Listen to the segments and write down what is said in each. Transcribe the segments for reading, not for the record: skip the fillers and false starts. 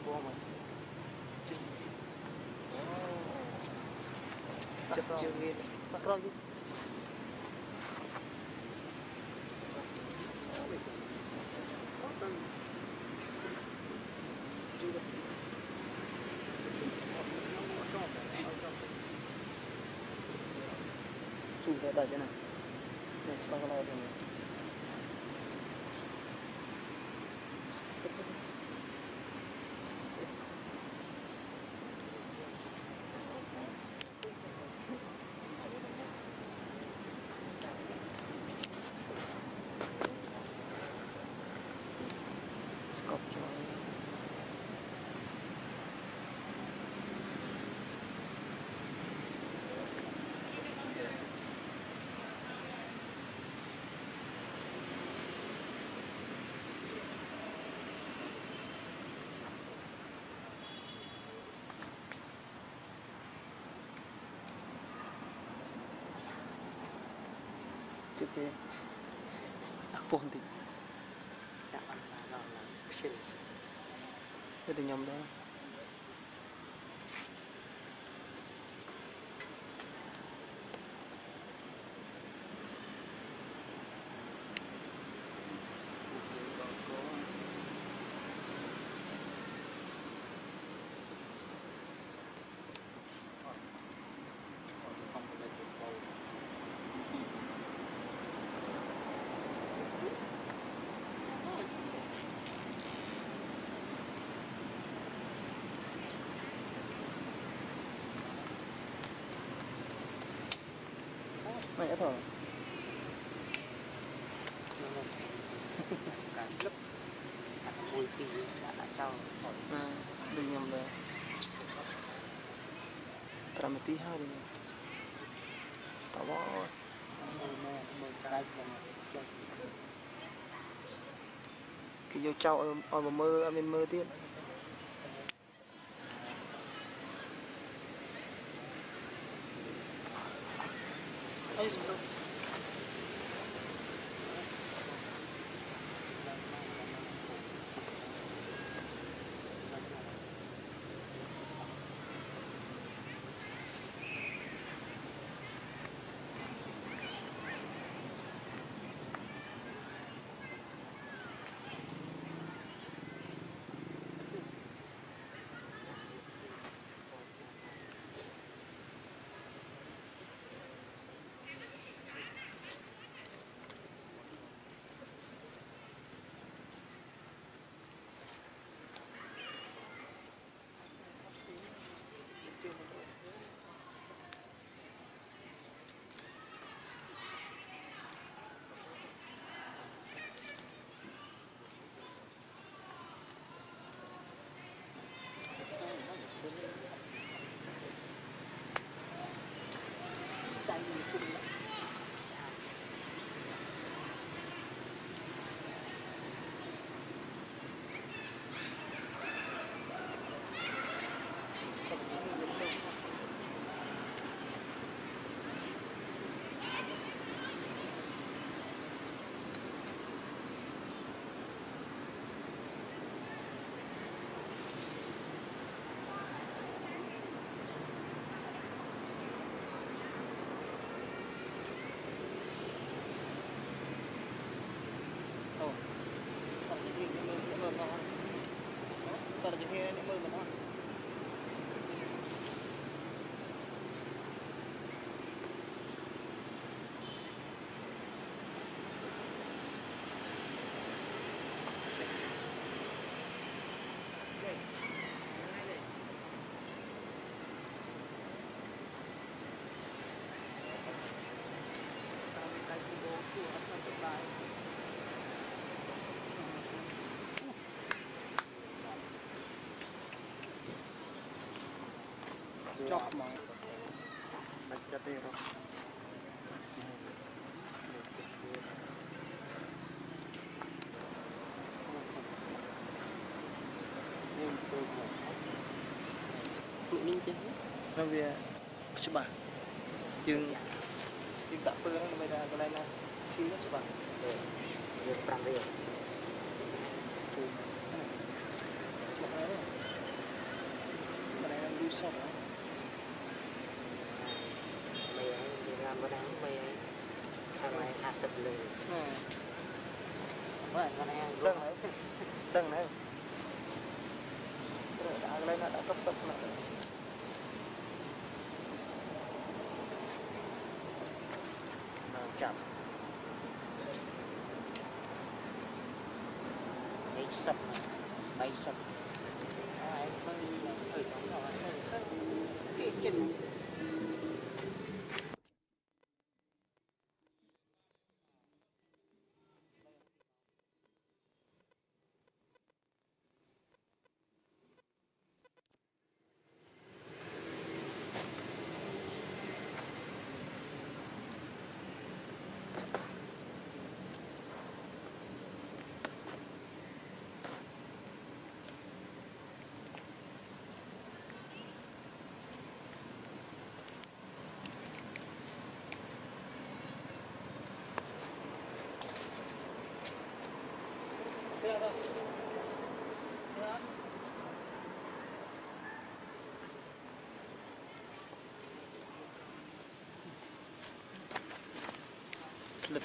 bố mà chụp chưa nghe bắt rồi chụp cái đây thế này để cho con lao được cọc cho trước kia buồn thì cái tình nhầm đó mẹ thôi cả lớp cả mùi thì đã cho đừng nhầm rồi làm một tí ha đi tao bỏ cái vô trâu ở mà mơ ở bên mơ tiếp ấy xong đâu Kalau jadi ini mau mana? Chọc mà bạch cho tê rồi mình chứ nó về chụp bà chừng đặt phương bây giờ cái này là khi nó chụp bà việc làm việc chụp này sọt đó. Mày ấy đi ra mà đáng mày ấy thằng này hạ sập lười vậy con em tầng này rồi đã lên đã cấp lại chậm ấy sập bay sập ai hơi nóng rồi cái chân lực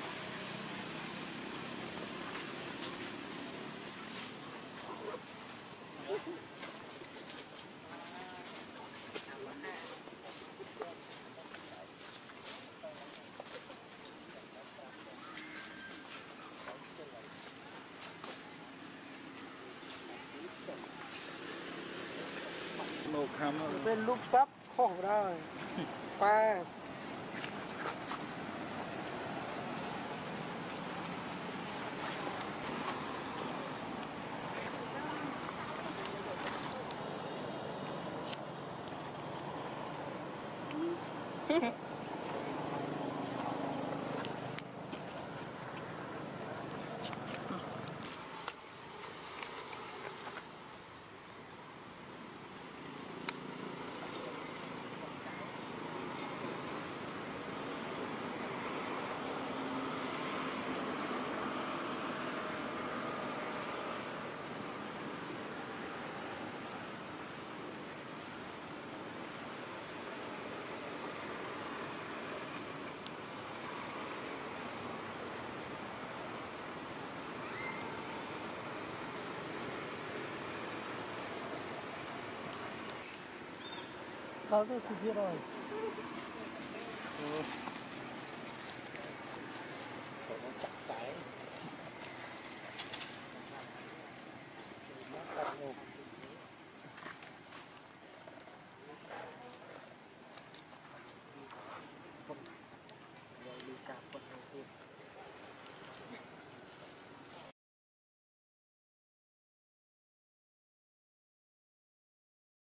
một hàm bên lúc tắp khổ rồi ba Đó là sự việc rồi.